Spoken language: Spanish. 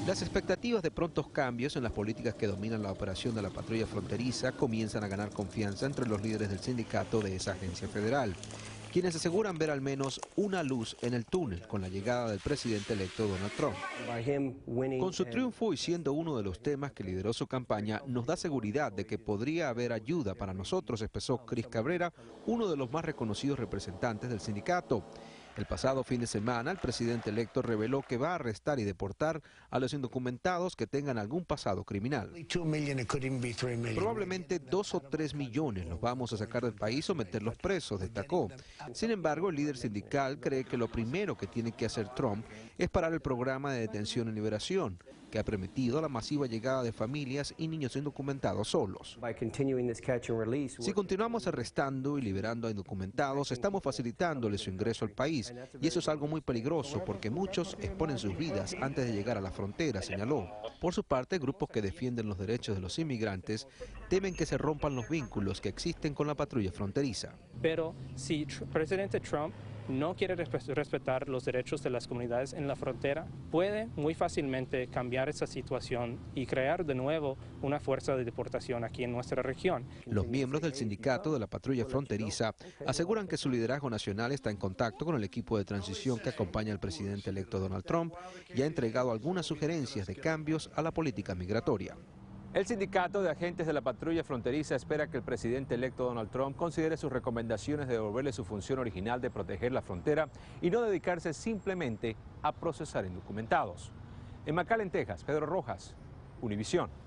Las expectativas de prontos cambios en las políticas que dominan la operación de la patrulla fronteriza comienzan a ganar confianza entre los líderes del sindicato de esa agencia federal, quienes aseguran ver al menos una luz en el túnel con la llegada del presidente electo Donald Trump. Con su triunfo y siendo uno de los temas que lideró su campaña, nos da seguridad de que podría haber ayuda para nosotros, expresó Chris Cabrera, uno de los más reconocidos representantes del sindicato. El pasado fin de semana, el presidente electo reveló que va a arrestar y deportar a los indocumentados que tengan algún pasado criminal. Probablemente 2 o 3 millones los vamos a sacar del país o meterlos presos, destacó. Sin embargo, el líder sindical cree que lo primero que tiene que hacer Trump es parar el programa de detención y liberación, que ha permitido la masiva llegada de familias y niños indocumentados solos. Si continuamos arrestando y liberando a indocumentados, estamos facilitándoles su ingreso al país, y eso es algo muy peligroso porque muchos exponen sus vidas antes de llegar a la frontera, señaló. Por su parte, grupos que defienden los derechos de los inmigrantes temen que se rompan los vínculos que existen con la patrulla fronteriza. Pero si el presidente Trump no quiere respetar los derechos de las comunidades en la frontera, puede muy fácilmente cambiar esa situación y crear de nuevo una fuerza de deportación aquí en nuestra región. Los miembros del sindicato de la patrulla fronteriza aseguran que su liderazgo nacional está en contacto con el equipo de transición que acompaña al presidente electo Donald Trump y ha entregado algunas sugerencias de cambios a la política migratoria. El sindicato de agentes de la patrulla fronteriza espera que el presidente electo Donald Trump considere sus recomendaciones de devolverle su función original de proteger la frontera y no dedicarse simplemente a procesar indocumentados. En McAllen, Texas, Pedro Rojas, Univisión.